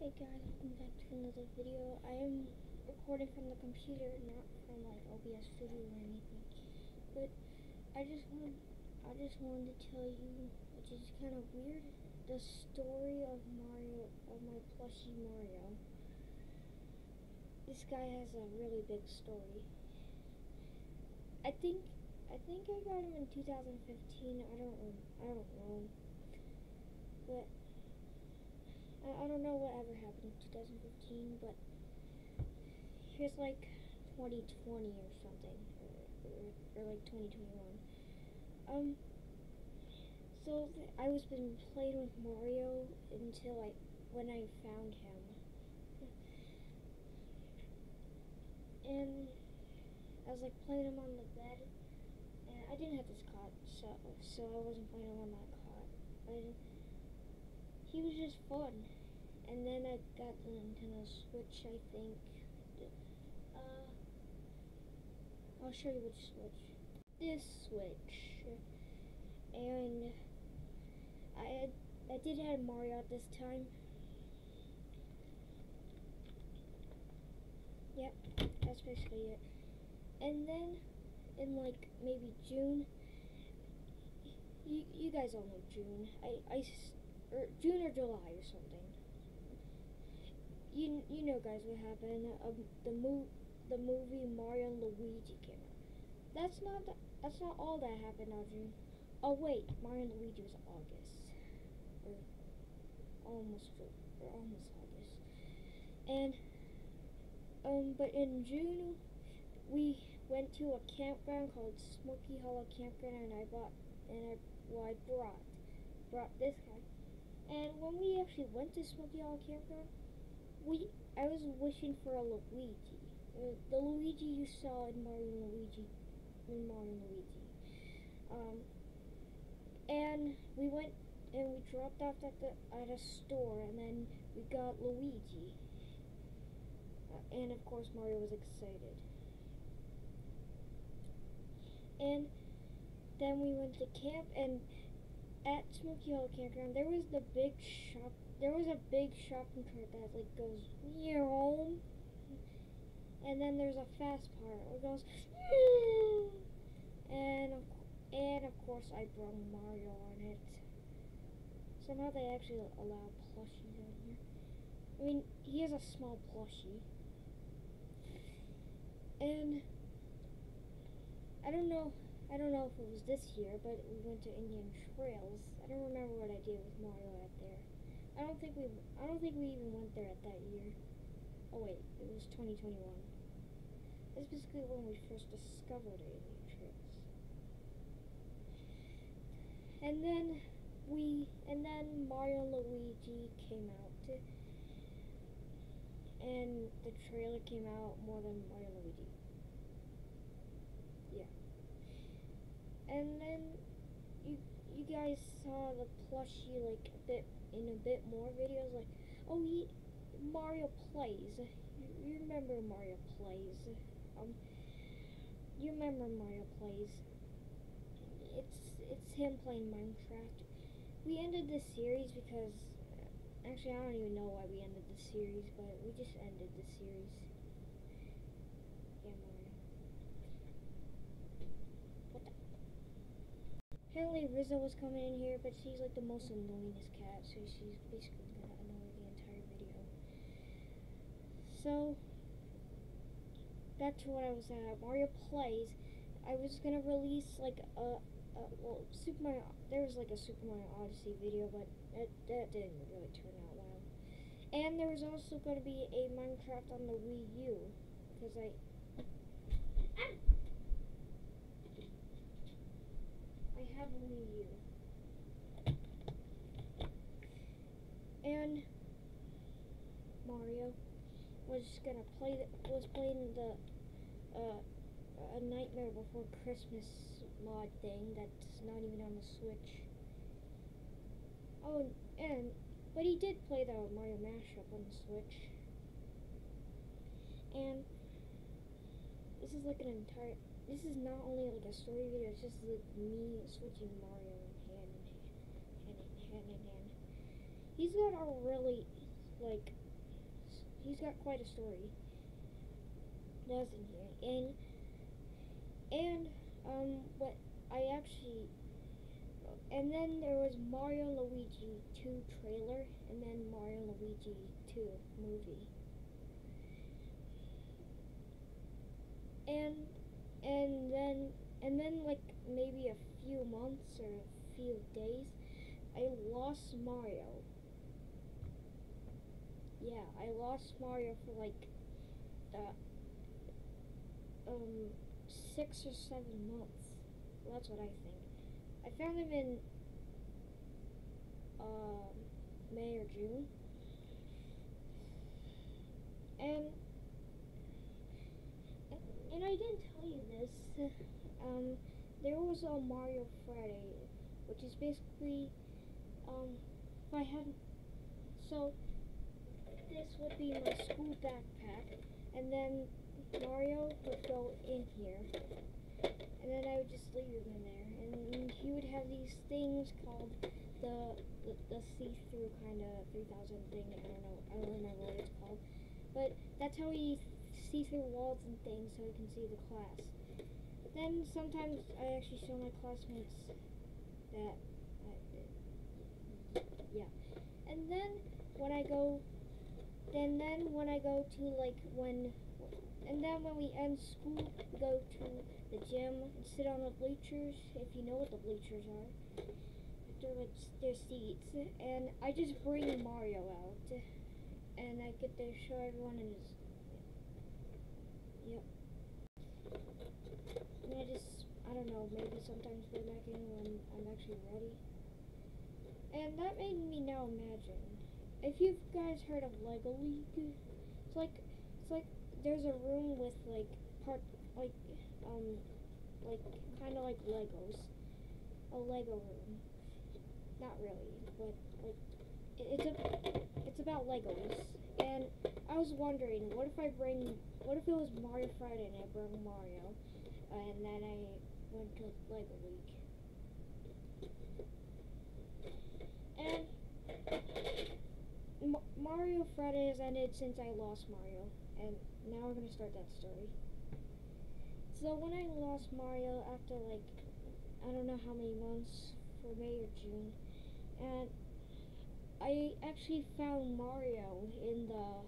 Hey guys, welcome back to another video. I am recording from the computer, not from like OBS Studio or anything. But I just wanted to tell you, which is kind of weird, the story of Mario, of my plushie Mario. This guy has a really big story. I think I got him in 2015. I don't know, but. I don't know whatever happened in 2015, but here's like 2020 or something, or like 2021. So I was been playing with Mario until when I found him, and I was like playing him on the bed, and I didn't have this cot, so I wasn't playing him on that cot, but he was just fun. And then I got the Nintendo Switch, I think. I'll show you which Switch. This Switch. And I did have Mario at this time. Yep, that's basically it. And then in like maybe June, you guys all know June. Or June or July or something. You know guys what happened. The movie Mario and Luigi came out. That's not all that happened on June. Oh wait, Mario and Luigi was August. Or almost August. And but in June we went to a campground called Smoky Hollow Campground, and I brought this guy. And when we actually went to Smoky Hollow Campground, I was wishing for a Luigi. The Luigi you saw in Mario and Luigi. And we went and we dropped off at a store, and then we got Luigi. And of course Mario was excited. And then we went to camp, and at Smoky Hollow Campground there was a big shopping cart that like goes meow, and then there's a fast part where it goes and of course I brought Mario on it. Somehow they actually allow plushies on here. I mean, he has a small plushie. And I don't know if it was this year, but we went to Indian Trails. I don't remember what I did with Mario out there. I don't think we even went there at that year. Oh wait, it was 2021. That's basically when we first discovered Indian Trails. And then Mario and Luigi came out, and the trailer came out more than Mario and Luigi. Yeah. And then you guys saw the plushie like a bit more videos, like, oh, Mario Plays. You remember Mario Plays? You remember Mario Plays? It's him playing Minecraft. We ended this series because actually I don't even know why we ended the series, but we just ended the series. Yeah, Mario. What the? Apparently Rizzo was coming in here, but she's like the most annoyingest cat, so she's basically gonna annoy the entire video. So back to what I was at. Mario Plays. I was gonna release like there was like a Super Mario Odyssey video, but that didn't really turn out well. And there was also going to be a Minecraft on the Wii U, because I have a Wii U. And Mario was playing the A Nightmare Before Christmas mod thing that's not even on the Switch. Oh, but he did play the Mario mashup on the Switch. And this is not only like a story video, it's just like me switching Mario hand in hand. He's got a really like he's got quite a story, doesn't he? And what I actually, and then there was Mario Luigi 2 trailer, and then Mario Luigi 2 movie. And then like maybe a few months or a few days, I lost Mario. Yeah, I lost Mario for like uh, 6 or 7 months. Well, that's what I think. I found him in May or June, and I didn't tell you this. There was a Mario Friday, which is basically if I hadn't, so this would be my school backpack, and then Mario would go in here, and then I would just leave him in there, and he would have these things called the see-through kind of 3000 thing. I don't remember what it's called, but that's how he see through walls and things so he can see the class. Then sometimes I actually show my classmates that, yeah. And then when I go to like and then when we end school, we go to the gym and sit on the bleachers, if you know what the bleachers are. They're seats, and I just bring Mario out, and I get to show everyone and just, yep. And I don't know, maybe sometimes play back in when I'm actually ready. And that made me now imagine, if you guys heard of Lego League, it's like there's a room with like kind of like Legos, a Lego room. Not really, but like it's about Legos. And I was wondering, what if it was Mario Friday and I brought Mario, and then I went to Lego League. And Mario Friday has ended since I lost Mario, and now we're gonna start that story. So when I lost Mario after like I don't know how many months, for May or June, and I actually found Mario in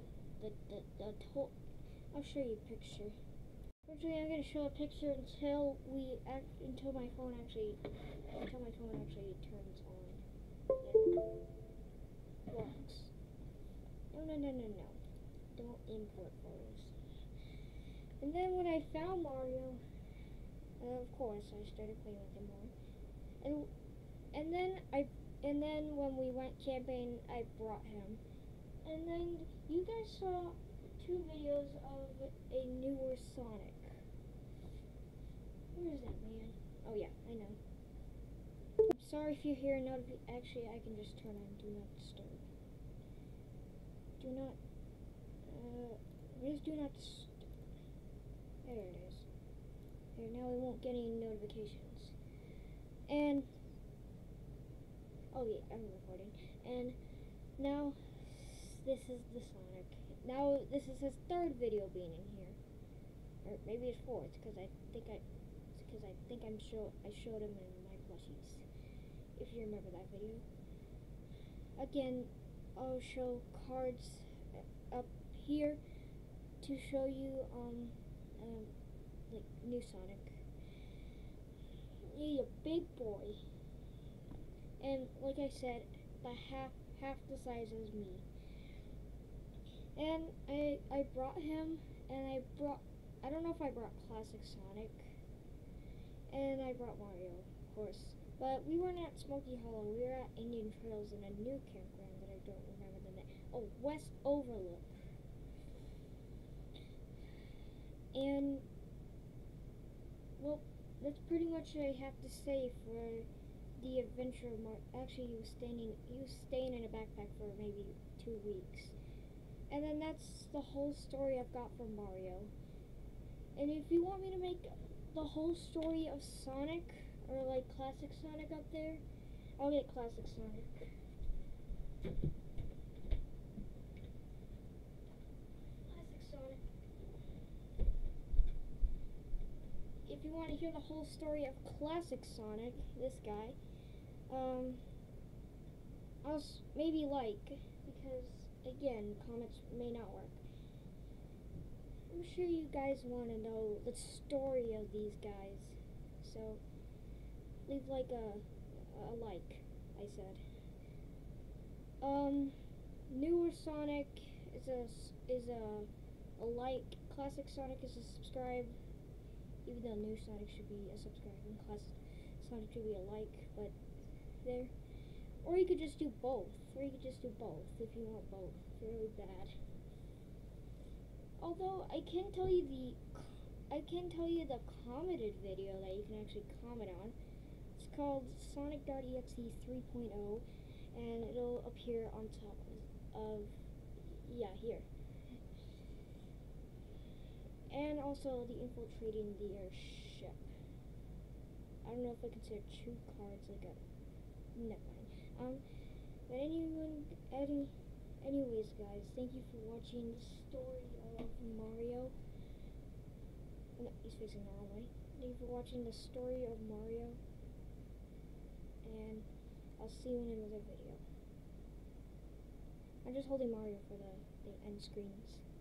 I'll show you a picture. Actually, I'm gonna show a picture until my phone actually turns on and works. No. Don't import photos. And then when I found Mario, of course I started playing with him more. And then when we went camping, I brought him. And then you guys saw 2 videos of a newer Sonic. Where is that man? Oh yeah, I know. I'm sorry if you hear a notification. Actually, I can just turn on Do Not Disturb. Where's Do Not Disturb? There it is. There, now we won't get any notifications. And oh yeah, I'm recording. And now this is the Sonic. Now this is his 3rd video being in here, or maybe his 4th, because I think I showed him in my plushies. If you remember that video. Again, I'll show cards up here to show you like new Sonic. He's a big boy, and like I said, half the size as me. And I brought him, and I don't know if I brought Classic Sonic, and I brought Mario, of course. But we weren't at Smoky Hollow, we were at Indian Trails in a new campground that I don't remember the name. Oh, West Overlook. And, well, that's pretty much what I have to say for the adventure of Actually, he was staying in a backpack for maybe 2 weeks. And then that's the whole story I've got for Mario. And if you want me to make the whole story of Sonic, or like Classic Sonic up there, I'll get Classic Sonic. if you want to hear the whole story of classic Sonic, this guy, maybe because again, comments may not work. I'm sure you guys want to know the story of these guys, so leave a like, I said. Newer Sonic is a like. Classic Sonic is a subscribe. Even though new Sonic should be a subscribe and classic Sonic should be a like, but there. Or you could just do both. If you want both. Really bad. Although I can tell you the commented video that you can actually comment on. It's called Sonic.exe 3.0, and it'll appear on top of here. And also the infiltrating the airship. I don't know if I consider 2 cards like a never mind. But anyways guys, thank you for watching the story of Mario. No, he's facing the wrong way. Thank you for watching the story of Mario. And I'll see you in another video. I'm just holding Mario for the end screens.